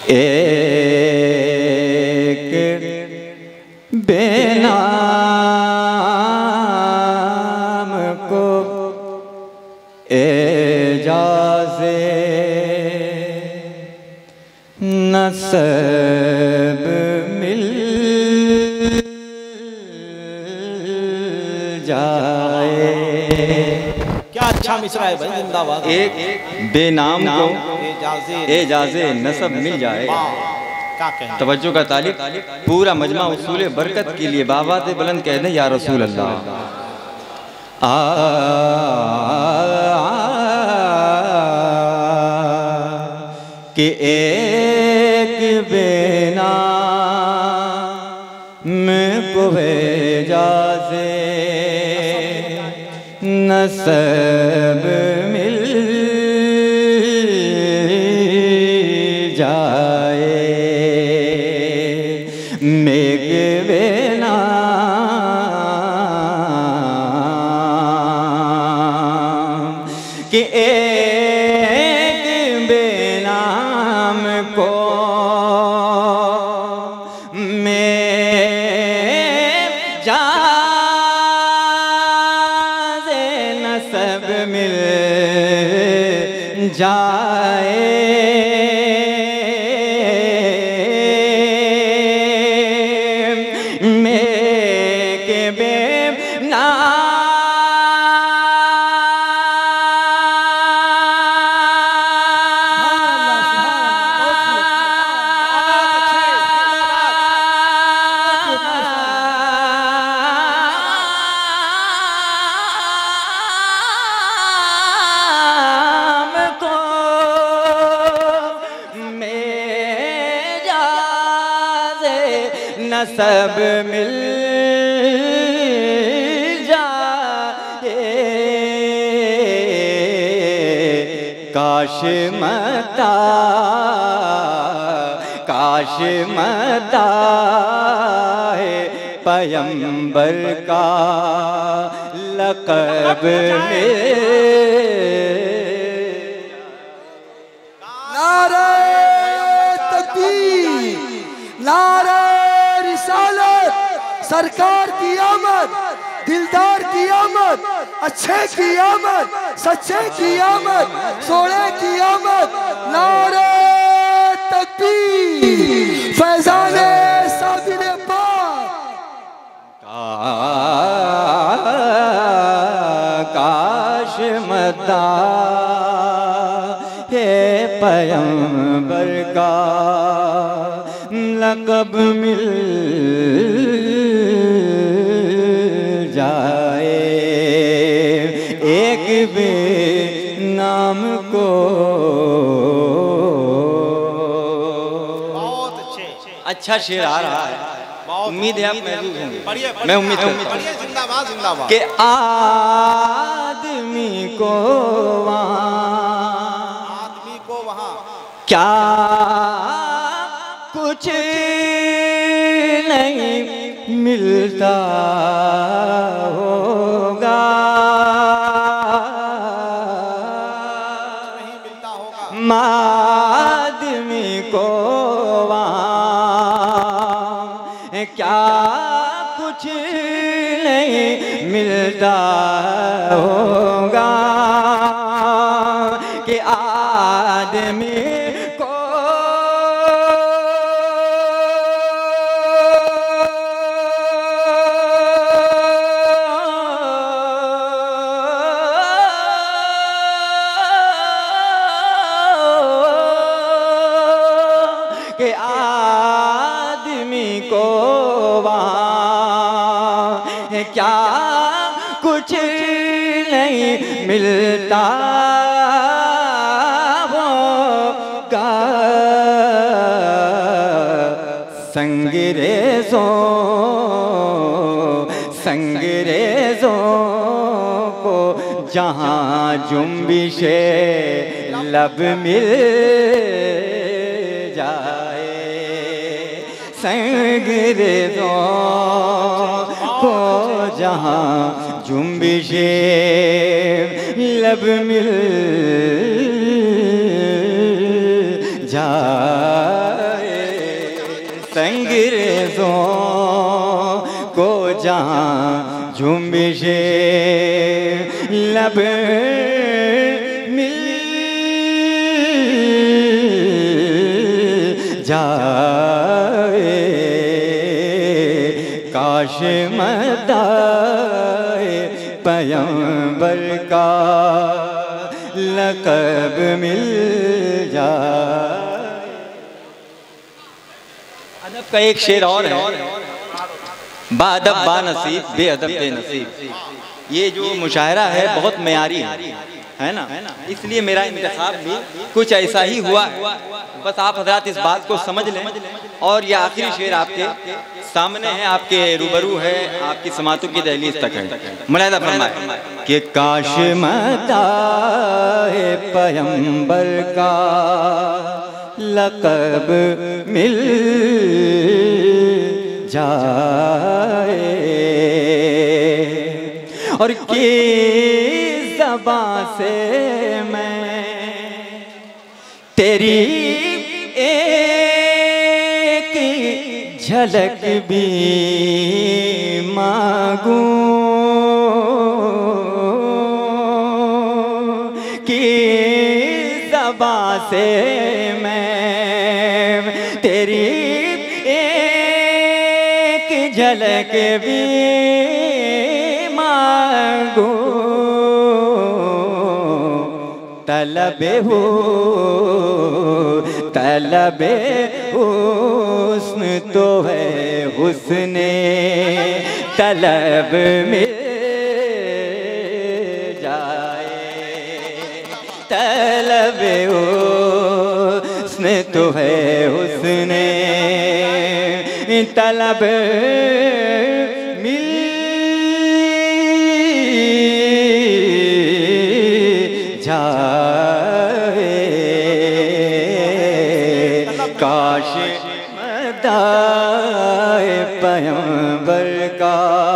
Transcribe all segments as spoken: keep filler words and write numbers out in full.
एक बेनाम को एजाज़े नसब मिल जाए। क्या अच्छा मिसरा है भाई, जिंदाबाद। एक बेनाम को एजाज़े नसब मिल जाए। तवज्जो का तालिब, पूरा मजमा उसूल बरकत के लिए बाबात बुलंद कह दें या रसूल अल्लाह। आ कि एक बेनाम को एजाज़े नसब मिल जाए। मेघ बेनाम कि एक बेनाम को मेजाज़े नसब मिल जाए। सब मिल जाए। काश मता काश मता है पैगंबर का लक़ब मिल। नारे तकबीर, नारे सरकार की आमद, दिलदार की आमद, अच्छे की आमद, सच्चे की आमद, सोने की आमद। नारे तकबीर, फैज़ाने साबिरे पाक। काश मता है पैगंबर का लक़ब मिल जाए। एक बेनाम को बहुत अच्छे अच्छा शेर आ रहा है। उम्मीद है आप महसूस होंगे। मैं उम्मीद करता हूँ जिंदाबाद जिंदाबाद कि आदमी को वहाँ आदमी को वहाँ क्या कुछ नहीं मिलता होगा। नहीं मिलता होगा। आदमी को वहाँ क्या कुछ नहीं मिलता होगा कि आदमी के आदमी को वहाँ क्या कुछ नहीं मिलता होगा। संगरेज़ों संगरेज़ों को जहाँ जुम्बिशे लब मिल जाए। संगरेज़ों को जहाँ जुम्बिशे लब मिल जाए। झुम्बिशे लब मिल जाए, काश मदाए पैगंबर का लक़ब मिल जाए। अदब का एक शेर और है, बादब बानसीब बेअदब बेनसीब। ये जो मुशायरा है बहुत मयारी है, है ना, इसलिए मेरा इंतखाब भी कुछ ऐसा ही हुआ है। बस आप हजरात इस बात को समझ लें। और ये आखिरी शेर आपके सामने है, आपके रूबरू है, आपकी समातों की दहलीज तक है। मुलाहिदा फरमाए कि काश मदाए पैगंबर का लक़ब मिल जाए, और की ज़बां से मैं तेरी एक झलक भी मांगूं, की ज़बां से मैं तेरी एक झलक भी मांगूं। तलबे हो तलबे हुस्न तो है हुस्ने तलब मिल जाए, तलबे हुस्न तो है हुस्ने तलब मिल जाए, काश मदाए पैगंबर का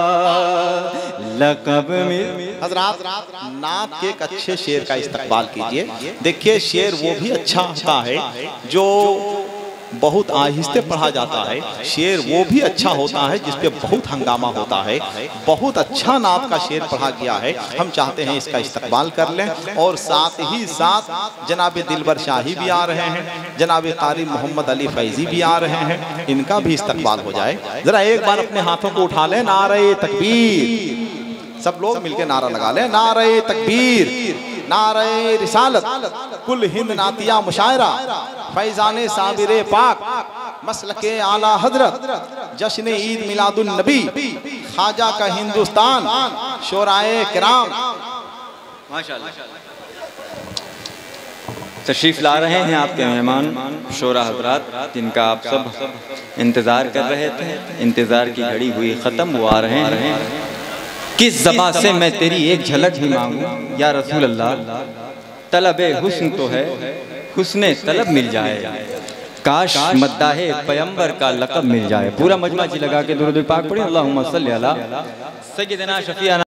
लक़ब मिल। हज़रात नात के एक अच्छे शेर का इस्तकबाल कीजिए। देखिए शेर वो भी अच्छा होता है जो बहुत आहिस्ते पढ़ा जाता है, शेर वो भी अच्छा होता है जिस पे बहुत हंगामा होता है। बहुत अच्छा नात का शेर पढ़ा गया है, हम चाहते हैं इसका इस्तकबाल कर लें। और साथ ही साथ जनाब दिलबर शाही भी आ रहे हैं, जनाब कारी मोहम्मद अली फैजी भी आ रहे हैं, इनका भी इस्तकबाल हो जाए। जरा एक बार अपने हाथों को उठा लें, नारे तकबीर, सब लोग मिलकर नारा लगा लें, नारे तकबीर, नारे रिसालत, कुल हिंद नातिया मुशायरा, फैजाने साबिरे पाक, मसलके आला हजरत, जश्न ईद मिलादुन नबी, ख्वाजा का हिंदुस्तान, शोराए किराम। माशाअल्लाह तशरीफ ला रहे हैं आपके मेहमान शोरा हजरात, जिनका आप सब इंतजार कर रहे थे। इंतजार की घड़ी हुई ख़त्म, वो आ रहे हैं। किस ज़बां से मैं तेरी एक झलक भी मांगूं या रसूल अल्लाह, तलबे हुस्न तो है हुस्ने तलब मिल जाए, काश मद्दाहे पैगंबर का लक़ब मिल जाए। पूरा मजमा जी लगा के दुरूद पाक पढ़े, अल्लाहुम्मा सल्ली अला सय्यिदना शफीअना।